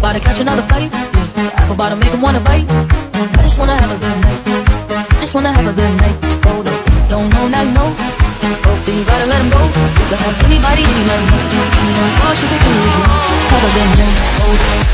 About to catch another fight. Yeah. Apple bottom make 'em wanna bite. I just wanna have a good night. I just wanna have a good night. Hold up, don't know, now you know. Oh, then you gotta let 'em go. You can have anybody, any night. All she can do is have a good night. Hold up.